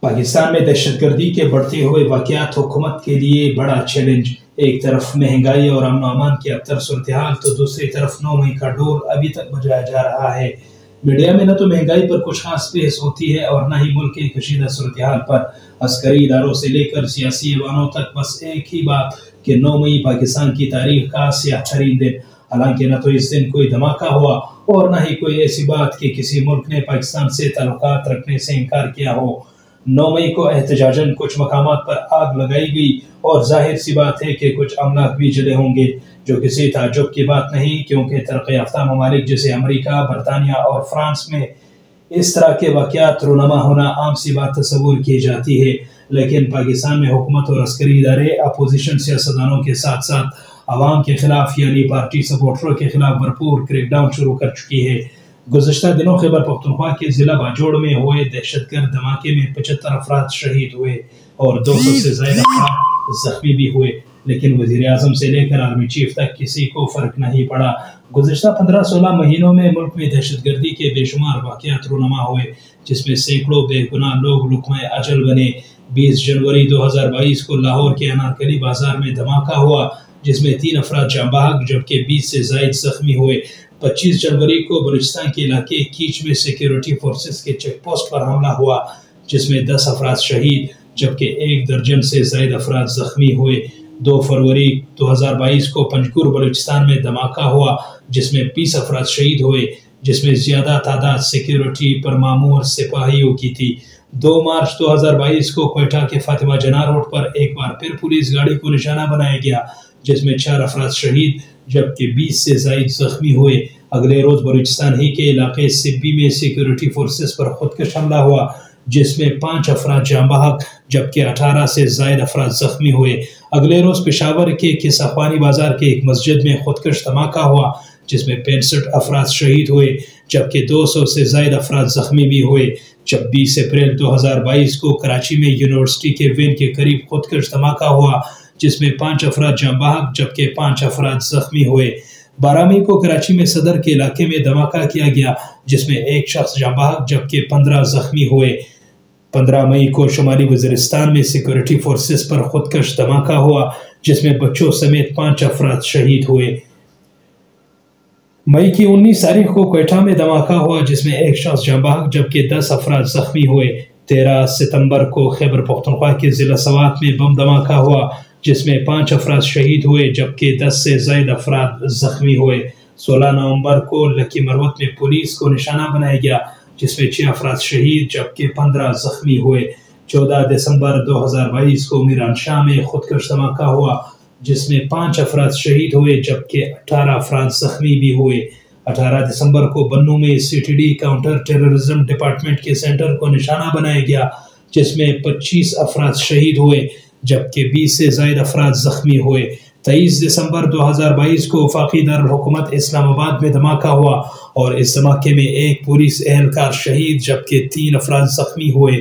پاکستان میں دہشت گردی کے بڑھتے ہوئے واقعات حکومت کے لیے بڑا چیلنج۔ ایک طرف مہنگائی اور امن و امان کی ابتر صورتحال تو دوسری طرف 9 مئی کا ڈول ابھی تک بجایا جا رہا ہے۔ میڈیا میں نہ تو مہنگائی پر کچھ خاص بحث ہوتی ہے اور نہ ہی ملک کی کشیدہ صورتحال پر۔ عسکری اداروں سے لے کر سیاسی ایوانوں تک بس ایک ہی بات کہ 9 مئی پاکستان کی تاریخ کا سیاہ ترین دن۔ حالانکہ نہ تو اس دن کوئی دھماکہ ہوا اور نہ ہی کوئی ایسی بات کہ کسی ملک نے پاکستان سے تعلقات رکھنے سے انکار کیا ہو۔ 9 مئی کو احتجاجاً کچھ مقامات پر آگ لگائی گئی اور ظاہر سی بات ہے کہ کچھ املاک بھی جلے ہوں گے، جو کسی تعجب کی بات نہیں، کیونکہ ترقی یافتہ ممالک جیسے امریکہ، برطانیہ اور فرانس میں اس طرح کے واقعات رونما ہونا عام سی بات تصور کی جاتی ہے۔ لیکن پاکستان میں حکومت اور عسکری ادارے اپوزیشن سیاستدانوں کے ساتھ ساتھ عوام کے خلاف یعنی پارٹی سپورٹروں کے خلاف بھرپور کریک ڈاؤن شروع کر چکی ہے۔ گزشتہ دنوں خیبر پختونخوا کے ضلع باجوڑ میں ہوئے دہشت گرد دھماکے میں 75 افراد شہید ہوئے اور 200 سے زائد افراد زخمی بھی ہوئے، لیکن وزیر اعظم سے لے کر آرمی چیف تک کسی کو فرق نہیں پڑا۔ گزشتہ 15-16 مہینوں میں ملک میں دہشت گردی کے بے شمار واقعات رونما ہوئے، جس میں سینکڑوں بے گناہ لوگ لقمۂ اجل بنے۔ 20 جنوری 2022 کو لاہور کے انارکلی بازار میں دھماکہ ہوا، جس میں 3 افراد جاں بحق جبکہ 20 سے زائد زخمی ہوئے۔ 25 جنوری کو بلوچستان کے علاقے کیچ میں سیکیورٹی فورسز کے چیک پوسٹ پر حملہ ہوا، جس میں 10 افراد شہید جبکہ 1 درجن سے زائد افراد زخمی ہوئے۔ 2 فروری 2022 کو پنجگور بلوچستان میں دھماکہ ہوا، جس میں 20 افراد شہید ہوئے، جس میں زیادہ تعداد سیکیورٹی پر مامور سپاہیوں کی تھی۔ 2 مارچ 2022 کو کوئٹہ کے فاطمہ جناح روڈ پر ایک بار پھر پولیس گاڑی کو نشانہ بنایا گیا، جس میں 4 افراد شہید جبکہ 20 سے زائد زخمی ہوئے۔ اگلے روز بلوچستان ہی کے علاقے سبی میں سیکیورٹی فورسز پر خودکش حملہ ہوا، جس میں 5 افراد جاں بحق جبکہ 18 سے زائد افراد زخمی ہوئے۔ اگلے روز پشاور کے قصہ خوانی بازار کے ایک مسجد میں خودکش دھماکہ ہوا، جس میں 65 افراد شہید ہوئے جبکہ 200 سے زائد افراد زخمی بھی ہوئے۔ 26 اپریل 2022 کو کراچی میں یونیورسٹی کے وین کے قریب خودکش دھماکہ ہوا، جس میں 5 افراد جاں بحق جبکہ 5 افراد زخمی ہوئے۔ 12 مئی کو کراچی میں صدر کے علاقے میں دھماکہ کیا گیا، جس میں 1 شخص جاں بحق جبکہ 15 زخمی ہوئے۔ 15 مئی کو شمالی وزیرستان میں سیکیورٹی فورسز پر خودکش دھماکہ ہوا، جس میں بچوں سمیت 5 افراد شہید ہوئے۔ مئی کی 19 تاریخ کو کوئٹہ میں دھماکہ ہوا، جس میں 1 شخص جاں بحق جبکہ 10 افراد زخمی ہوئے۔ 13 ستمبر کو خیبر پختونخوا کے ضلع سوات میں بم دھماکہ ہوا، جس میں 5 افراد شہید ہوئے جبکہ 10 سے زائد افراد زخمی ہوئے۔ 16 نومبر کو لکی مروت میں پولیس کو نشانہ بنایا گیا، جس میں 6 افراد شہید جبکہ 15 زخمی ہوئے۔ 14 دسمبر 2022 کو میران شاہ میں خودکش دھماکہ ہوا، جس میں 5 افراد شہید ہوئے جبکہ 18 افراد زخمی بھی ہوئے۔ 18 دسمبر کو بنوں میں C T D counter terrorism department کے سینٹر کو نشانہ بنایا گیا، جس میں 25 افراد شہید ہوئے جبکہ 20 سے زائد افراد زخمی ہوئے۔ 23 دسمبر 2022 کو وفاقی دارالحکومت اسلام آباد میں دھماکہ ہوا اور اس دھماکے میں 1 پولیس اہلکار شہید جبکہ 3 افراد زخمی ہوئے۔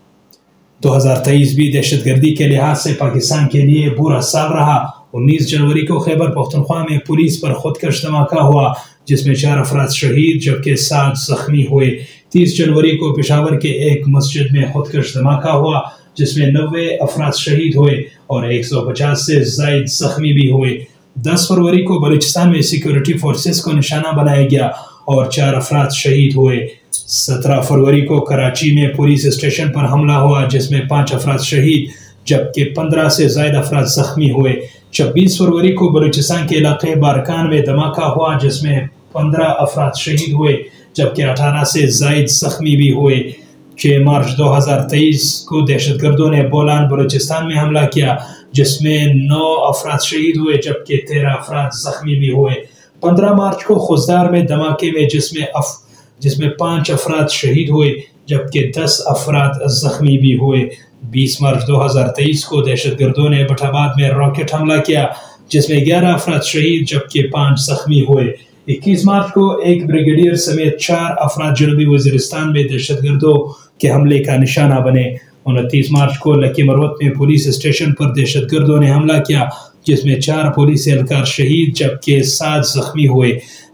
2023 بھی دہشت گردی کے لحاظ سے پاکستان کے لیے برا سال رہا۔ 19 جنوری کو خیبر پختونخوا میں پولیس پر خودکش دھماکہ ہوا، جس میں 4 افراد شہید جبکہ 7 زخمی ہوئے۔ 30 جنوری کو پشاور کے ایک مسجد میں خودکش دھماکہ ہوا، جس میں 90 افراد شہید ہوئے اور 150 سے زائد زخمی بھی ہوئے۔ 10 فروری کو بلوچستان میں سیکیورٹی فورسز کو نشانہ بنایا گیا اور 4 افراد شہید ہوئے۔ 17 فروری کو کراچی میں پولیس اسٹیشن پر حملہ ہوا، جس میں 5 افراد شہید جبکہ 15 سے زائد افراد زخمی ہوئے۔ 26 فروری کو بلوچستان کے علاقے بارکان میں دھماکہ ہوا، جس میں 15 افراد شہید ہوئے جبکہ 18 سے زائد زخمی بھی ہوئے۔ 6 مارچ 2023 کو دہشت گردوں نے بولان بلوچستان میں حملہ کیا، جس میں 9 افراد شہید ہوئے جبکہ 13 افراد زخمی بھی ہوئے۔ 15 مارچ کو خوزدار میں دھماکے میں جس میں 5 افراد شہید ہوئے جبکہ 10 افراد زخمی بھی ہوئے۔ 20 مارچ 2023 کو دہشت گردوں نے بٹ آباد میں راکٹ حملہ کیا، جس میں 11 افراد شہید جبکہ 5 زخمی ہوئے۔ 21 مارچ کو ایک بریگیڈیئر سمیت 4 افراد جنوبی وزیرستان میں دہشت گردوں کے حملے کا نشانہ بنے۔ 29 مارچ کو لکی مروت میں پولیس اسٹیشن پر دہشت گردوں نے حملہ کیا، جس میں 4 پولیس اہلکار شہید جبکہ 7 زخمی ہوئے۔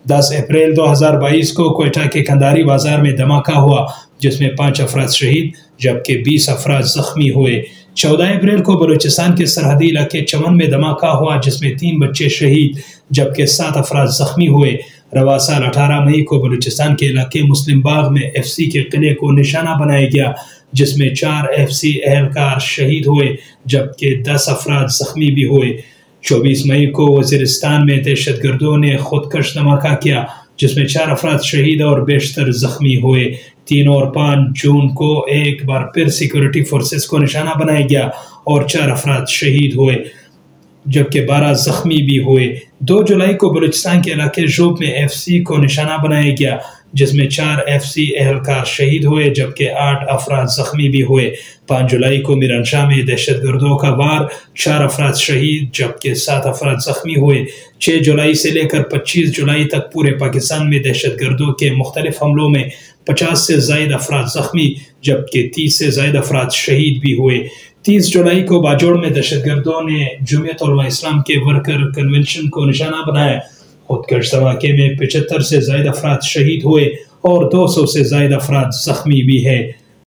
10 اپریل 2022 کو کوئٹہ کے کنداری بازار میں دھماکہ ہوا جس میں 5 افراد شہید جبکہ 20 افراد زخمی ہوئے۔ 14 اپریل کو بلوچستان کے سرحدی علاقے چمن میں دھماکہ ہوا جس میں 3 بچے شہید جبکہ 7 افراد زخمی ہوئے۔ رواں سال 18 مئی کو بلوچستان کے علاقے مسلم باغ میں FCC کے قلعے کو نشانہ بنایا گیا جس میں 4 FCC اہلکار شہید ہوئے جبکہ 10 افراد زخمی بھی ہوئے۔ 24 مئی کو وزیرستان میں دہشت گردوں نے خودکش دھماکہ کیا جس میں 4 افراد شہید اور بیشتر زخمی ہوئے۔ 3 اور 5 جون کو ایک بار پھر سیکورٹی فورسز کو نشانہ بنایا گیا اور 4 افراد شہید ہوئے جبکہ 12 زخمی بھی ہوئے۔ 2 جولائی کو بلوچستان کے علاقے ژوب میں FCC کو نشانہ بنایا گیا جس میں 4 FCC اہلکار شہید ہوئے جبکہ 8 افراد زخمی بھی ہوئے۔ 5 جولائی کو میرانشاہ میں دہشت گردوں کا وار، 4 افراد شہید جبکہ 7 افراد زخمی ہوئے۔ 6 جولائی سے لے کر 25 جولائی تک پورے پاکستان میں دہشت گردوں کے مختلف حملوں میں 50 سے زائد افراد زخمی جبکہ 30 سے زائد افراد شہید بھی ہوئے۔ 30 جولائی کو باجوڑ میں دہشت گردوں نے جمعیت علماء اسلام کے ورکر کنونشن کو نشانہ بنایا۔ خودکش دھماکے میں 75 سے زائد افراد شہید ہوئے اور 200 سے زائد افراد زخمی بھی ہے۔